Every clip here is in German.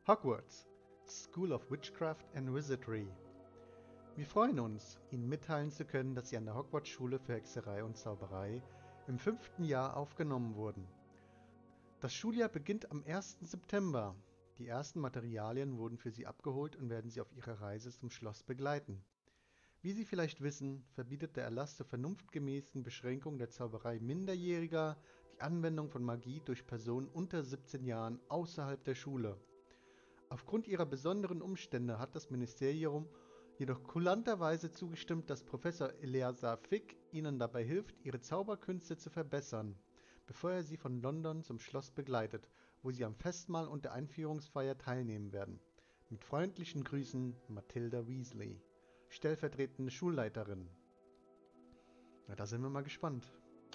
Hogwarts, School of Witchcraft and Wizardry. Wir freuen uns, Ihnen mitteilen zu können, dass Sie an der Hogwarts-Schule für Hexerei und Zauberei im 5. Jahr aufgenommen wurden. Das Schuljahr beginnt am 1. September. Die ersten Materialien wurden für Sie abgeholt und werden Sie auf Ihrer Reise zum Schloss begleiten. Wie Sie vielleicht wissen, verbietet der Erlass zur vernunftgemäßen Beschränkung der Zauberei Minderjähriger die Anwendung von Magie durch Personen unter 17 Jahren außerhalb der Schule. Aufgrund ihrer besonderen Umstände hat das Ministerium jedoch kulanterweise zugestimmt, dass Professor Eleazar Fick ihnen dabei hilft, ihre Zauberkünste zu verbessern, bevor er sie von London zum Schloss begleitet, wo sie am Festmahl und der Einführungsfeier teilnehmen werden. Mit freundlichen Grüßen, Matilda Weasley, stellvertretende Schulleiterin. Na, da sind wir mal gespannt.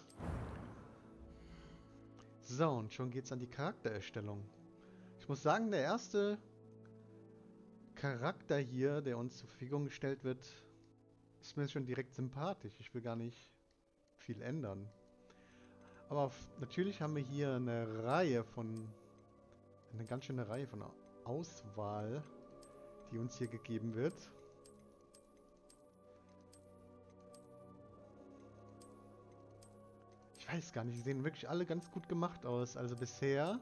So, und schon geht's an die Charaktererstellung. Ich muss sagen, der erste Charakter hier, der uns zur Verfügung gestellt wird, ist mir schon direkt sympathisch. Ich will gar nicht viel ändern. Aber natürlich haben wir hier eine ganz schöne Reihe von Auswahl, die uns hier gegeben wird. Ich weiß gar nicht, die sehen wirklich alle ganz gut gemacht aus. Also bisher.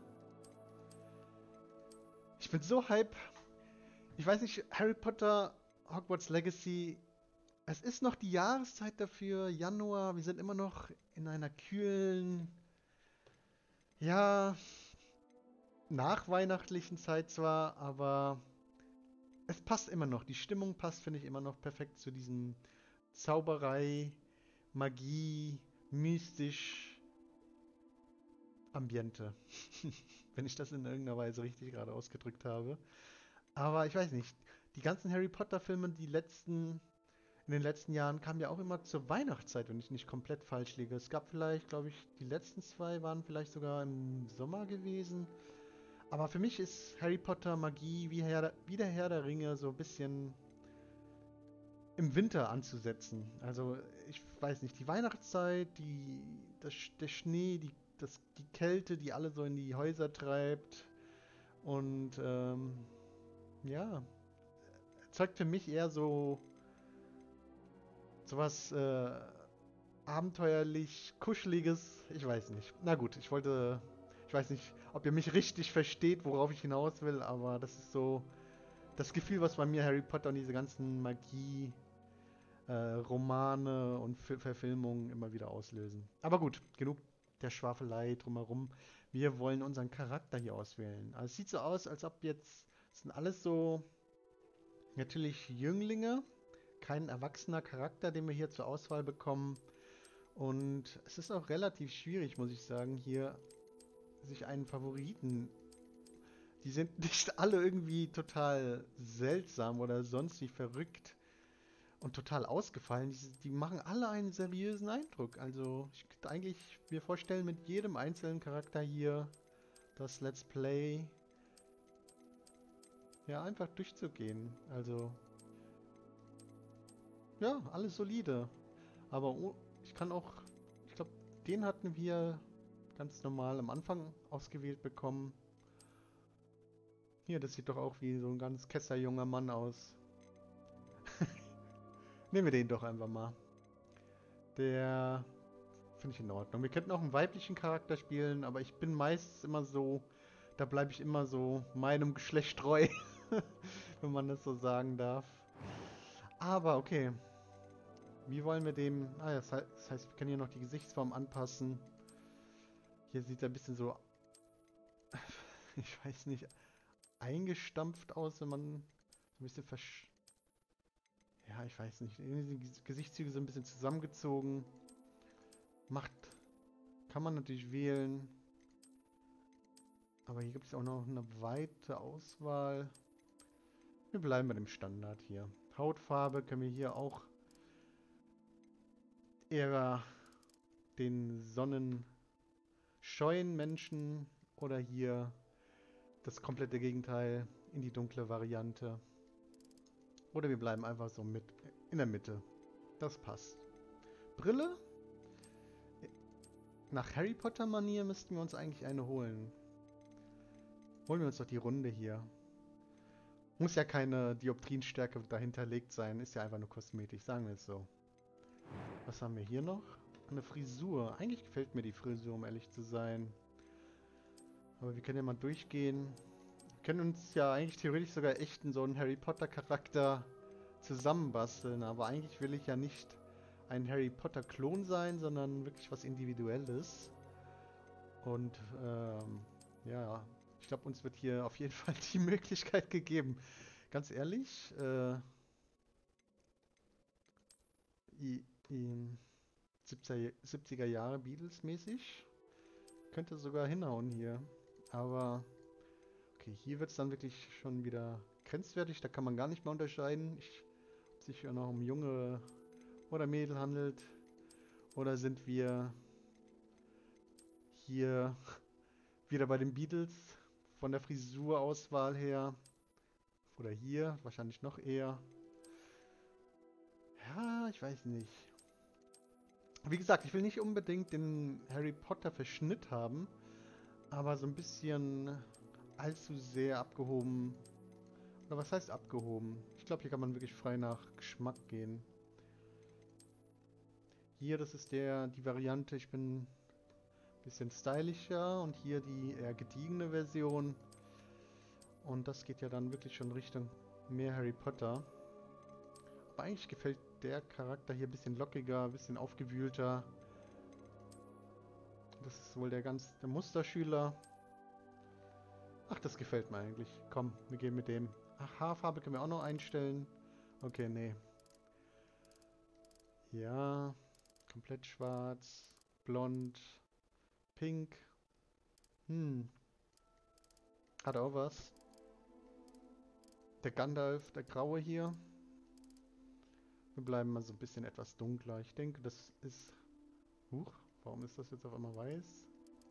Ich bin so hype. Ich weiß nicht, Harry Potter, Hogwarts Legacy. Es ist noch die Jahreszeit dafür, Januar. Wir sind immer noch in einer kühlen, ja, nachweihnachtlichen Zeit zwar, aber es passt immer noch. Die Stimmung passt, finde ich, immer noch perfekt zu diesem Zauberei, Magie, mystisch Ambiente. Wenn ich das in irgendeiner Weise richtig gerade ausgedrückt habe. Aber ich weiß nicht, die ganzen Harry Potter Filme, in den letzten Jahren kamen ja auch immer zur Weihnachtszeit, wenn ich nicht komplett falsch liege. Es gab vielleicht, glaube ich, die letzten zwei waren vielleicht sogar im Sommer gewesen. Aber für mich ist Harry Potter Magie wie der Herr der Ringe so ein bisschen im Winter anzusetzen. Also ich weiß nicht, die Weihnachtszeit, der Schnee, die Kälte, die alle so in die Häuser treibt. Und ja, erzeugt für mich eher sowas abenteuerlich, kuscheliges. Ich weiß nicht. Na gut, ich weiß nicht, ob ihr mich richtig versteht, worauf ich hinaus will, aber das ist so das Gefühl, was bei mir Harry Potter und diese ganzen Magie, Romane und Verfilmungen immer wieder auslösen. Aber gut, genug der Schwafelei drumherum. Wir wollen unseren Charakter hier auswählen. Also es sieht so aus, als ob jetzt, das sind alles so natürlich Jünglinge, kein erwachsener Charakter, den wir hier zur Auswahl bekommen. Und es ist auch relativ schwierig, muss ich sagen, hier sich einen Favoriten. Die sind nicht alle irgendwie total seltsam oder sonst wie verrückt und total ausgefallen. Die machen alle einen seriösen Eindruck. Also ich könnte eigentlich mir vorstellen, mit jedem einzelnen Charakter hier das Let's Play ja einfach durchzugehen. Also ja, alles solide. Aber ich kann auch, ich glaube, den hatten wir ganz normal am Anfang ausgewählt bekommen. Hier, das sieht doch auch wie so ein ganz kesserjunger Mann aus. Nehmen wir den doch einfach mal. Der finde ich in Ordnung. Wir könnten auch einen weiblichen Charakter spielen, aber ich bin meistens immer so, da bleibe ich immer so meinem Geschlecht treu, wenn man das so sagen darf. Aber okay, wie wollen wir dem... Ah ja, das heißt, wir können hier noch die Gesichtsform anpassen. Hier sieht er ein bisschen so, ich weiß nicht, eingestampft aus, wenn man ein bisschen ja, ich weiß nicht, die Gesichtszüge sind ein bisschen zusammengezogen. Macht kann man natürlich wählen. Aber hier gibt es auch noch eine weite Auswahl. Wir bleiben bei dem Standard hier. Hautfarbe können wir hier auch eher den sonnenscheuen Menschen oder hier das komplette Gegenteil in die dunkle Variante. Oder wir bleiben einfach so in der Mitte. Das passt. Brille? Nach Harry Potter Manier müssten wir uns eigentlich eine holen. Holen wir uns doch die Runde hier. Muss ja keine Dioptrienstärke dahinterlegt sein, ist ja einfach nur Kosmetik, sagen wir es so. Was haben wir hier noch? Eine Frisur. Eigentlich gefällt mir die Frisur, um ehrlich zu sein. Aber wir können ja mal durchgehen. Wir können uns ja eigentlich theoretisch sogar echt in so einen Harry Potter Charakter zusammenbasteln. Aber eigentlich will ich ja nicht ein Harry Potter Klon sein, sondern wirklich was Individuelles. Und ja, ich glaube, uns wird hier auf jeden Fall die Möglichkeit gegeben. Ganz ehrlich, i, i, 70er Jahre Beatles mäßig könnte sogar hinhauen hier. Aber okay, hier wird es dann wirklich schon wieder grenzwertig. Da kann man gar nicht mehr unterscheiden, ob es sich ja noch um Junge oder Mädel handelt. Oder sind wir hier wieder bei den Beatles von der Frisurauswahl her? Oder hier, wahrscheinlich noch eher. Ja, ich weiß nicht. Wie gesagt, ich will nicht unbedingt den Harry Potter Verschnitt haben, aber so ein bisschen allzu sehr abgehoben. Oder was heißt abgehoben? Ich glaube, hier kann man wirklich frei nach Geschmack gehen. Hier, das ist die Variante, ich bin ein bisschen stylischer und hier die eher gediegene Version. Und das geht ja dann wirklich schon Richtung mehr Harry Potter. Aber eigentlich gefällt der Charakter hier ein bisschen lockiger, ein bisschen aufgewühlter. Das ist wohl der Musterschüler. Ach, das gefällt mir eigentlich. Komm, wir gehen mit dem. Ach, Haarfarbe können wir auch noch einstellen. Okay, nee. Ja, komplett schwarz, blond, pink. Hat auch was. Der Gandalf, der Graue hier. Wir bleiben mal so ein bisschen etwas dunkler. Ich denke, das ist... Huch, warum ist das jetzt auf einmal weiß?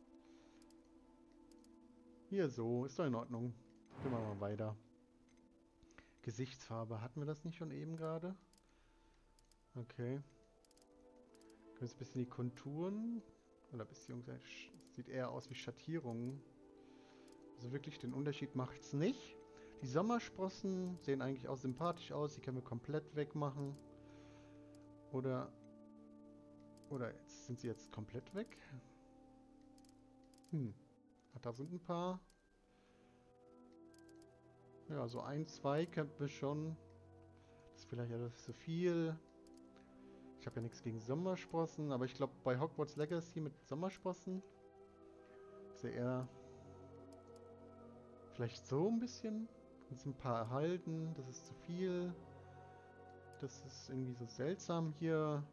Hier so, ist doch in Ordnung. Gehen wir mal weiter. Gesichtsfarbe, hatten wir das nicht schon eben gerade? Okay. Können wir jetzt ein bisschen die Konturen... Oder beziehungsweise sieht eher aus wie Schattierungen. Also wirklich den Unterschied macht es nicht. Die Sommersprossen sehen eigentlich auch sympathisch aus. Die können wir komplett wegmachen. Oder sind sie jetzt komplett weg? Da sind ein paar. Ja, so ein, zwei könnten wir schon. Das ist vielleicht etwas zu viel. Ich habe ja nichts gegen Sommersprossen, aber ich glaube bei Hogwarts Legacy mit Sommersprossen ist ja eher vielleicht so ein bisschen. Uns ein paar erhalten. Das ist zu viel. Das ist irgendwie so seltsam hier.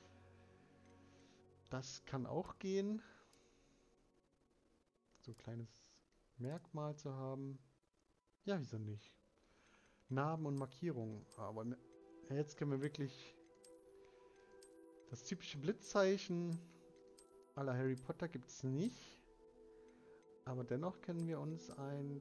Das kann auch gehen. So ein kleines Merkmal zu haben. Ja, wieso nicht? Narben und Markierungen. Aber jetzt können wir wirklich das typische Blitzzeichen à la Harry Potter gibt es nicht. Aber dennoch können wir uns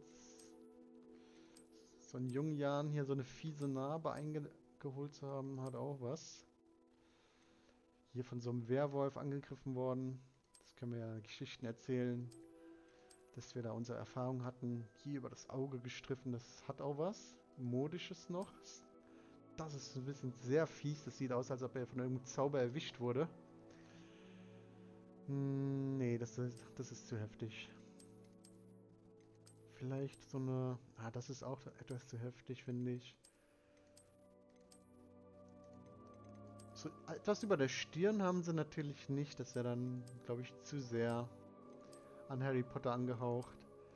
so in jungen Jahren hier so eine fiese Narbe eingeholt zu haben, hat auch was. Hier von so einem Werwolf angegriffen worden. Das können wir ja Geschichten erzählen, dass wir da unsere Erfahrung hatten. Hier über das Auge gestriffen, das hat auch was. Modisches noch. Das ist ein bisschen sehr fies. Das sieht aus, als ob er von irgendeinem Zauber erwischt wurde. Nee, das ist zu heftig. Vielleicht so eine... Ah, das ist auch etwas zu heftig, finde ich. So etwas über der Stirn haben sie natürlich nicht. Das wäre dann, glaube ich, zu sehr an Harry Potter angehaucht.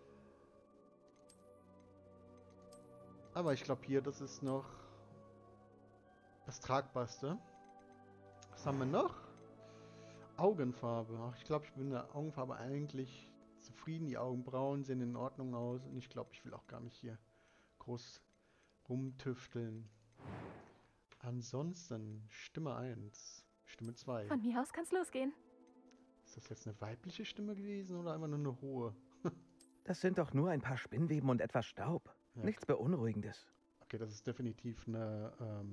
Aber ich glaube hier, das ist noch das Tragbarste. Was haben wir noch? Augenfarbe. Ach, ich glaube, ich bin in der Augenfarbe eigentlich zufrieden. Die Augenbrauen sehen in Ordnung aus. Und ich glaube, ich will auch gar nicht hier groß rumtüfteln. Ansonsten Stimme 1, Stimme 2. Von mir aus kann's losgehen. Ist das jetzt eine weibliche Stimme gewesen oder einfach nur eine hohe? Das sind doch nur ein paar Spinnweben und etwas Staub. Ja, Nichts Beunruhigendes. okay, das ist definitiv eine...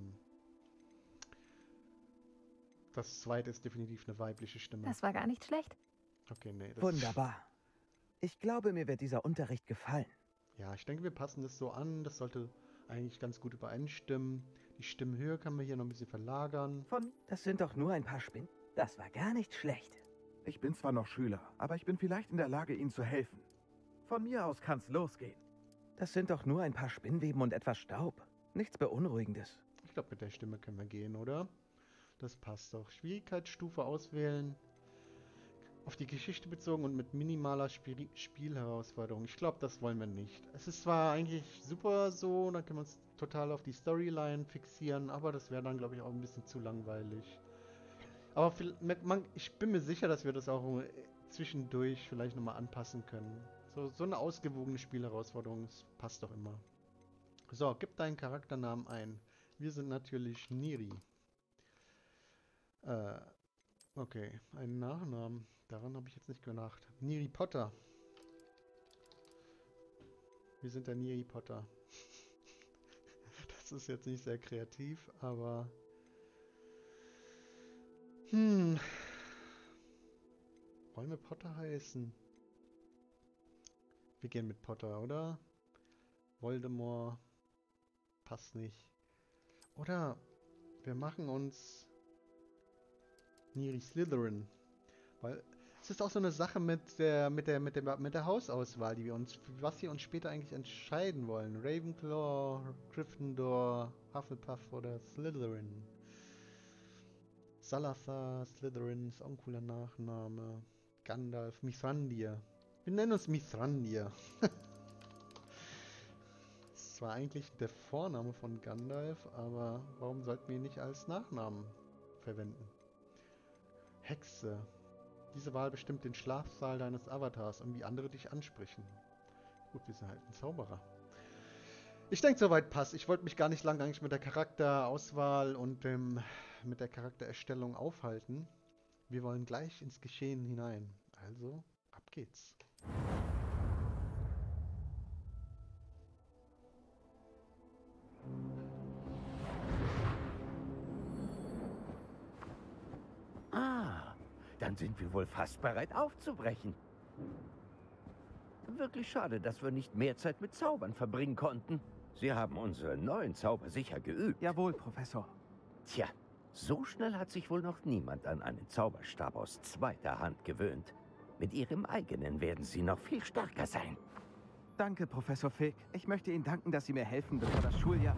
das zweite ist definitiv eine weibliche Stimme. Das war gar nicht schlecht. Okay, nee. Das Wunderbar. Ich glaube, mir wird dieser Unterricht gefallen. ja, ich denke, wir passen das so an. Das sollte eigentlich ganz gut übereinstimmen. Die Stimmhöhe kann man hier noch ein bisschen verlagern. Das sind doch nur ein paar Spinnen. Das war gar nicht schlecht. Ich bin zwar noch Schüler, aber ich bin vielleicht in der Lage, Ihnen zu helfen. Von mir aus kann's losgehen. Das sind doch nur ein paar Spinnweben und etwas Staub. Nichts Beunruhigendes. Ich glaube, mit der Stimme können wir gehen, oder? Das passt doch. Schwierigkeitsstufe auswählen. Auf die Geschichte bezogen und mit minimaler Spielherausforderung. Ich glaube, das wollen wir nicht. Es ist zwar eigentlich super so, dann können wir uns total auf die Storyline fixieren, aber das wäre dann, glaube ich, auch ein bisschen zu langweilig. Aber ich bin mir sicher, dass wir das auch zwischendurch vielleicht nochmal anpassen können. So eine ausgewogene Spielherausforderung, das passt doch immer. So, gib deinen Charakternamen ein. Wir sind natürlich Neri. Okay, einen Nachnamen. Daran habe ich jetzt nicht gedacht. Neri Potter. Wir sind der Neri Potter. Das ist jetzt nicht sehr kreativ, aber... Wollen wir Potter heißen? Wir gehen mit Potter, oder? Voldemort. Passt nicht. Oder wir machen uns Neri Slytherin. Weil es ist auch so eine Sache mit der Hausauswahl, was wir uns später eigentlich entscheiden wollen. Ravenclaw, Gryffindor, Hufflepuff oder Slytherin. Salazar, Slytherin ist auch ein cooler Nachname. Gandalf, Mithrandir. Wir nennen uns Mithrandir. Das ist zwar eigentlich der Vorname von Gandalf, aber warum sollten wir ihn nicht als Nachnamen verwenden? Hexe. Diese Wahl bestimmt den Schlafsaal deines Avatars und wie andere dich ansprechen. Gut, wir sind halt ein Zauberer. Ich denke, soweit passt. Ich wollte mich gar nicht lange eigentlich mit der Charakterauswahl und mit der Charaktererstellung aufhalten. Wir wollen gleich ins Geschehen hinein. Also, ab geht's. Dann sind wir wohl fast bereit aufzubrechen. Wirklich schade, dass wir nicht mehr Zeit mit Zaubern verbringen konnten. Sie haben unsere neuen Zauber sicher geübt. Jawohl, Professor. Tja, so schnell hat sich wohl noch niemand an einen Zauberstab aus zweiter Hand gewöhnt. Mit Ihrem eigenen werden Sie noch viel stärker sein. Danke, Professor Fig. Ich möchte Ihnen danken, dass Sie mir helfen, bevor das Schuljahr...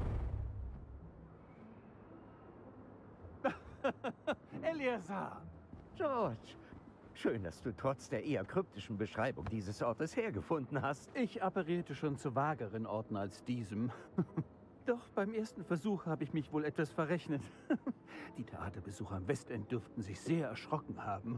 Eleazar! George, schön, dass du trotz der eher kryptischen Beschreibung dieses Ortes hergefunden hast. Ich apparierte schon zu vageren Orten als diesem. Doch beim ersten Versuch habe ich mich wohl etwas verrechnet. Die Theaterbesucher am Westend dürften sich sehr erschrocken haben.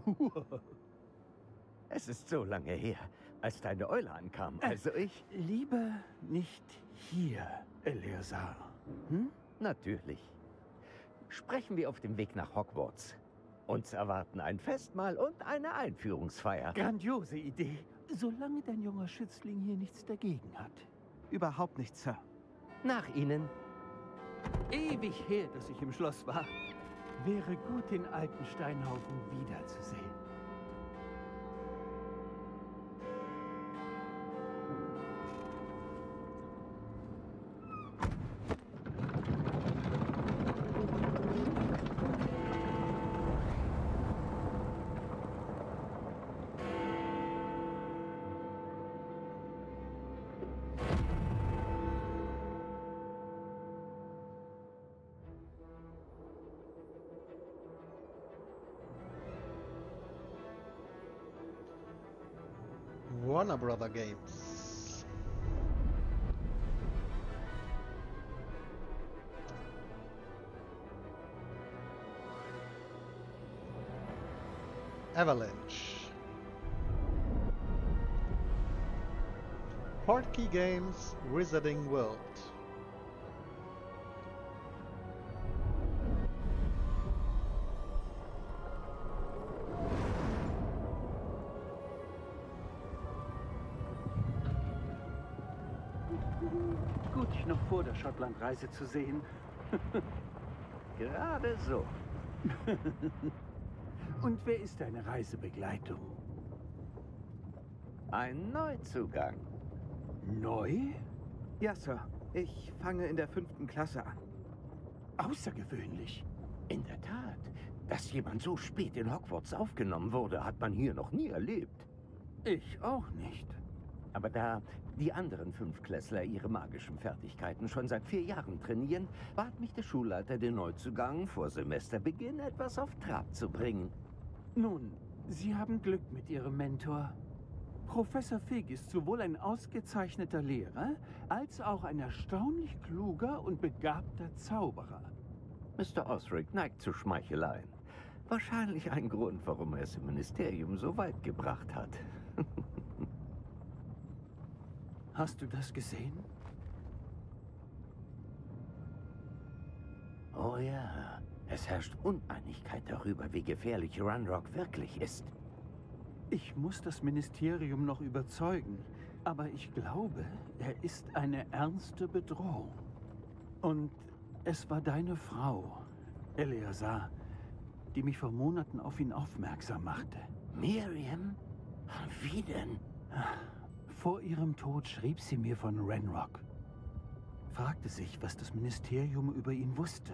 Es ist so lange her, als deine Eule ankam, also ich... Lieber nicht hier, Eleazar. Hm? Natürlich. Sprechen wir auf dem Weg nach Hogwarts. Uns erwarten ein Festmahl und eine Einführungsfeier. Grandiose Idee. Solange dein junger Schützling hier nichts dagegen hat. Überhaupt nicht, Sir. Nach Ihnen. Ewig her, dass ich im Schloss war. Wäre gut, den alten Steinhaufen wiederzusehen. Warner Brother Games. Avalanche. Portkey Games Wizarding World. Gut, dich noch vor der Schottlandreise zu sehen. Gerade so. Und wer ist deine Reisebegleitung? Ein Neuzugang. Neu? Ja, Sir. Ich fange in der 5. Klasse an. Außergewöhnlich. In der Tat, dass jemand so spät in Hogwarts aufgenommen wurde, hat man hier noch nie erlebt. Ich auch nicht. Aber da die anderen 5-Klässler ihre magischen Fertigkeiten schon seit 4 Jahren trainieren, bat mich der Schulleiter, den Neuzugang vor Semesterbeginn etwas auf Trab zu bringen. Nun, Sie haben Glück mit Ihrem Mentor. Professor Fig ist sowohl ein ausgezeichneter Lehrer, als auch ein erstaunlich kluger und begabter Zauberer. Mr. Osric neigt zu Schmeicheleien. Wahrscheinlich ein Grund, warum er es im Ministerium so weit gebracht hat. Hast du das gesehen? Oh ja, es herrscht Uneinigkeit darüber, wie gefährlich Ranrock wirklich ist. Ich muss das Ministerium noch überzeugen, aber ich glaube, er ist eine ernste Bedrohung. Und es war deine Frau, Eleazar, die mich vor Monaten auf ihn aufmerksam machte. Miriam? Wie denn? Vor ihrem Tod schrieb sie mir von Ranrock. Fragte sich, was das Ministerium über ihn wusste.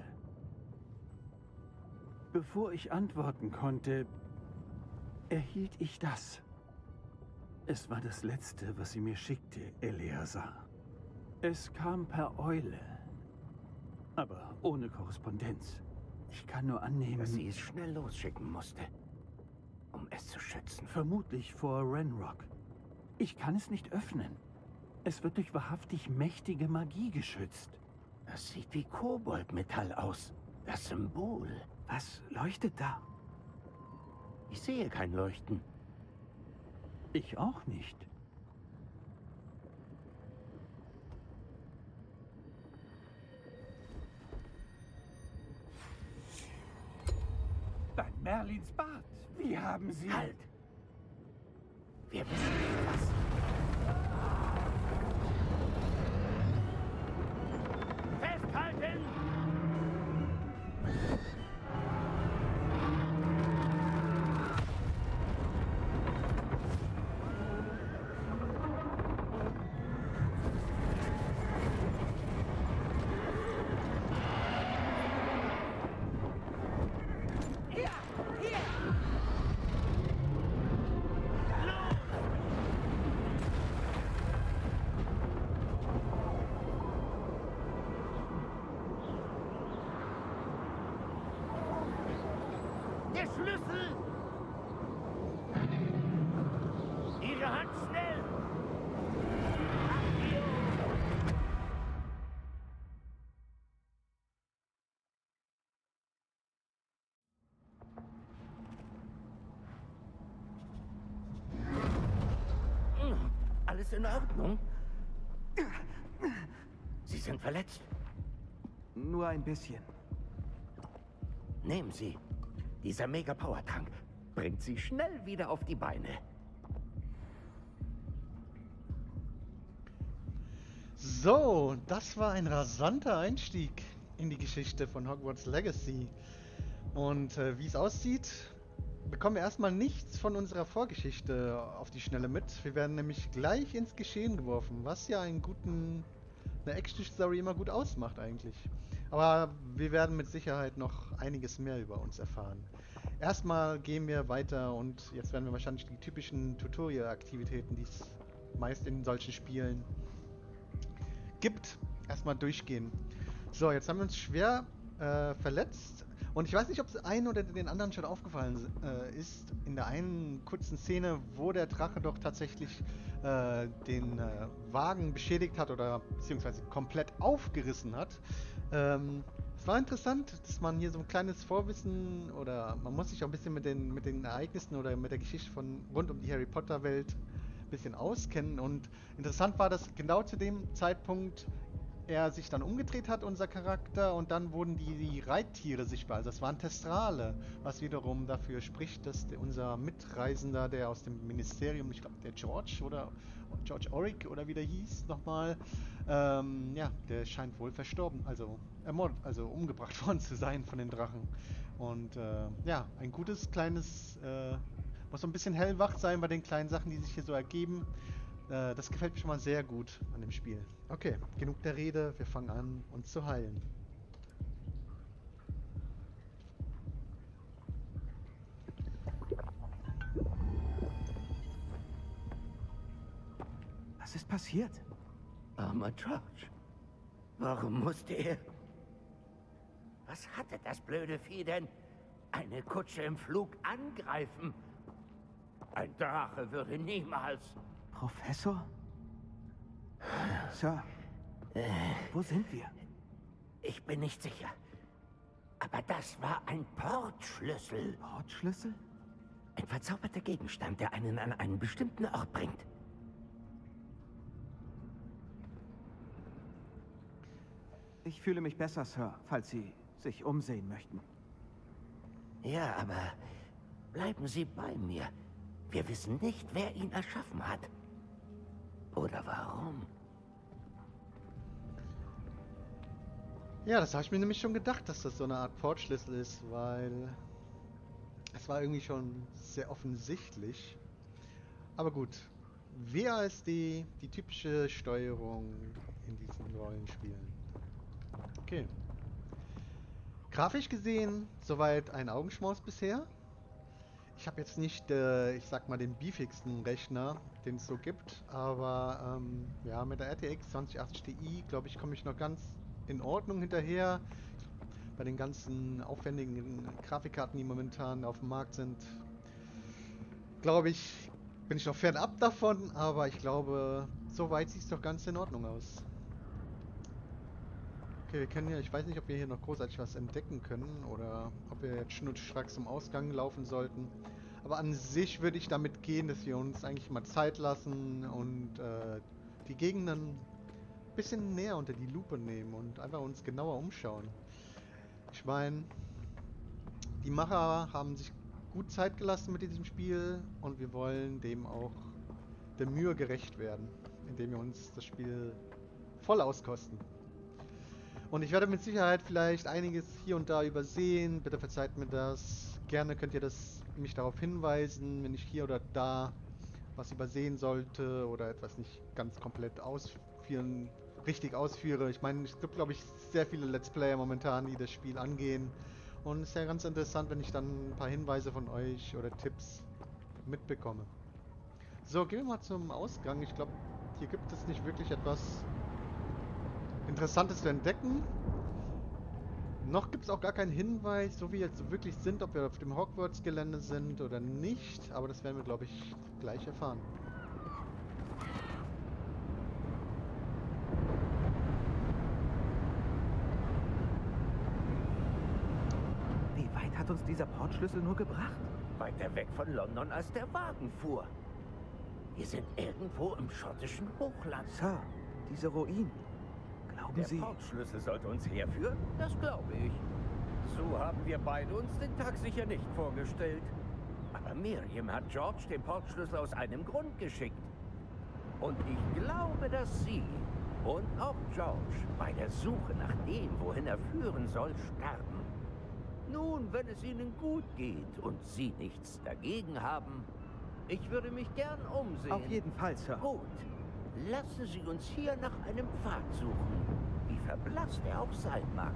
Bevor ich antworten konnte, erhielt ich das. Es war das Letzte, was sie mir schickte, Eleazar. Es kam per Eule, aber ohne Korrespondenz. Ich kann nur annehmen, Dass sie es schnell losschicken musste, um es zu schützen. vermutlich vor Ranrock. Ich kann es nicht öffnen. Es wird durch wahrhaftig mächtige Magie geschützt. Das sieht wie Koboldmetall aus. Das Symbol. Was leuchtet da? Ich sehe kein Leuchten. Ich auch nicht. Bei Merlins Bart. Wie haben Sie... Halt! Wir wissen nicht was. Festhalten! Der Schlüssel! Ihre Hand schnell! Accio! Alles in Ordnung? Sie sind verletzt. Nur ein bisschen. Nehmen Sie. Dieser Mega-Power-Trank bringt Sie schnell wieder auf die Beine. So, das war ein rasanter Einstieg in die Geschichte von Hogwarts Legacy. Und wie es aussieht, bekommen wir erstmal nichts von unserer Vorgeschichte auf die Schnelle mit. Wir werden nämlich gleich ins Geschehen geworfen, was ja eine Action-Story immer gut ausmacht eigentlich. Aber wir werden mit Sicherheit noch einiges mehr über uns erfahren. Erstmal gehen wir weiter und jetzt werden wir wahrscheinlich die typischen Tutorial-Aktivitäten, die es meist in solchen Spielen gibt, erstmal durchgehen. So, jetzt haben wir uns schwer verletzt und ich weiß nicht, ob es einen oder den anderen schon aufgefallen ist, in der einen kurzen Szene, wo der Drache doch tatsächlich den Wagen beschädigt hat oder beziehungsweise komplett aufgerissen hat. Es war interessant, dass man hier so ein kleines Vorwissen oder man muss sich auch ein bisschen mit den Ereignissen oder mit der Geschichte von rund um die Harry Potter Welt ein bisschen auskennen und interessant war, dass genau zu dem Zeitpunkt er sich dann umgedreht hat, unser Charakter, und dann wurden die Reittiere sichtbar. Also das waren Testrale, was wiederum dafür spricht, dass unser Mitreisender, der aus dem Ministerium, ich glaube der George Auric oder wie der hieß nochmal, ja, der scheint wohl verstorben, also ermordet, also umgebracht worden zu sein von den Drachen. Und ja, ein gutes kleines, muss so ein bisschen hellwach sein bei den kleinen Sachen, die sich hier so ergeben. Das gefällt mir schon mal sehr gut an dem Spiel. Okay, genug der Rede, wir fangen an, uns zu heilen. Was ist passiert? Armer George. Warum musste er? Was hatte das blöde Vieh denn? Eine Kutsche im Flug angreifen? Ein Drache würde niemals... Professor? Sir, wo sind wir? Ich bin nicht sicher. Aber das war ein Portschlüssel. Portschlüssel? Ein verzauberter Gegenstand, der einen an einen bestimmten Ort bringt. Ich fühle mich besser, Sir, falls Sie sich umsehen möchten. Ja, aber bleiben Sie bei mir. Wir wissen nicht, wer ihn erschaffen hat. Oder warum. Ja, das habe ich mir nämlich schon gedacht, dass das so eine Art Portschlüssel ist, weil es war irgendwie schon sehr offensichtlich. Aber gut, WASD, die typische Steuerung in diesen Rollenspielen. Okay. Grafisch gesehen, soweit ein Augenschmaus bisher. Ich habe jetzt nicht, ich sag mal, den beefigsten Rechner, den es so gibt, aber ja, mit der RTX 2080 Ti, glaube ich, komme ich noch ganz in Ordnung hinterher. Bei den ganzen aufwendigen Grafikkarten, die momentan auf dem Markt sind, glaube ich, bin ich noch fernab davon, aber ich glaube, soweit sieht es doch ganz in Ordnung aus. Okay, wir können hier, ich weiß nicht, ob wir hier noch großartig was entdecken können oder ob wir jetzt schnurstracks zum Ausgang laufen sollten. Aber an sich würde ich damit gehen, dass wir uns eigentlich mal Zeit lassen und die Gegenden ein bisschen näher unter die Lupe nehmen und einfach uns genauer umschauen. Ich meine, die Macher haben sich gut Zeit gelassen mit diesem Spiel und wir wollen dem auch der Mühe gerecht werden, indem wir uns das Spiel voll auskosten. Und ich werde mit Sicherheit vielleicht einiges hier und da übersehen. Bitte verzeiht mir das. Gerne könnt ihr mich darauf hinweisen, wenn ich hier oder da was übersehen sollte oder etwas nicht ganz komplett richtig ausführe. Ich meine, es gibt, glaube ich, sehr viele Let's Player momentan, die das Spiel angehen. Und es ist ja ganz interessant, wenn ich dann ein paar Hinweise von euch oder Tipps mitbekomme. So, gehen wir mal zum Ausgang. Ich glaube, hier gibt es nicht wirklich etwas Interessantes zu entdecken. Noch gibt es auch gar keinen Hinweis, so wie wir jetzt wirklich sind, ob wir auf dem Hogwarts-Gelände sind oder nicht. Aber das werden wir, glaube ich, gleich erfahren. Wie weit hat uns dieser Portschlüssel nur gebracht? Weiter weg von London, als der Wagen fuhr. Wir sind irgendwo im schottischen Hochland. Sir, diese Ruinen. Glauben Der Sie... Portschlüssel sollte uns herführen? Das glaube ich. So haben wir beide uns den Tag sicher nicht vorgestellt. Aber Miriam hat George den Portschlüssel aus einem Grund geschickt. Und ich glaube, dass sie und auch George bei der Suche nach dem, wohin er führen soll, sterben. Nun, wenn es ihnen gut geht und sie nichts dagegen haben, ich würde mich gern umsehen. Auf jeden Fall, Sir. Gut. Lassen Sie uns hier nach einem Pfad suchen, wie verblasst er auch sein mag.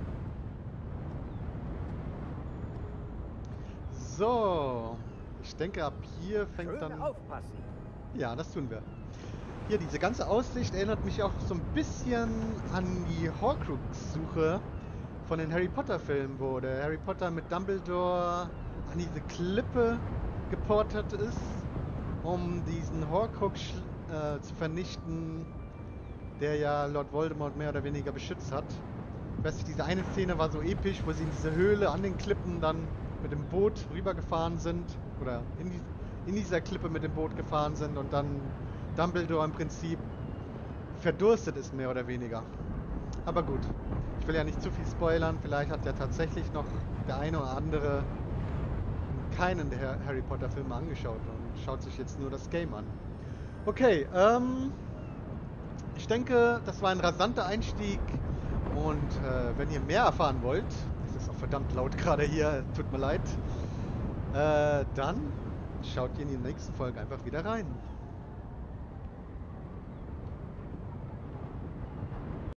So, ich denke, ab hier fängt Schön dann... aufpassen. Ja, das tun wir. Hier, diese ganze Aussicht erinnert mich auch so ein bisschen an die Horcrux-Suche von den Harry Potter-Filmen, wo der Harry Potter mit Dumbledore an diese Klippe geportet ist, um diesen Horcrux zu vernichten, der ja Lord Voldemort mehr oder weniger beschützt hat. Ich weiß nicht, diese eine Szene war so episch, wo sie in diese Höhle an den Klippen dann mit dem Boot rübergefahren sind, oder in dieser Klippe mit dem Boot gefahren sind und dann Dumbledore im Prinzip verdurstet ist, mehr oder weniger. Aber gut, ich will ja nicht zu viel spoilern, vielleicht hat ja tatsächlich noch der eine oder andere keinen der Harry Potter Filme angeschaut und schaut sich jetzt nur das Game an. Okay, ich denke, das war ein rasanter Einstieg und wenn ihr mehr erfahren wollt, es ist auch verdammt laut gerade hier, tut mir leid, dann schaut ihr in die nächsten Folge einfach wieder rein.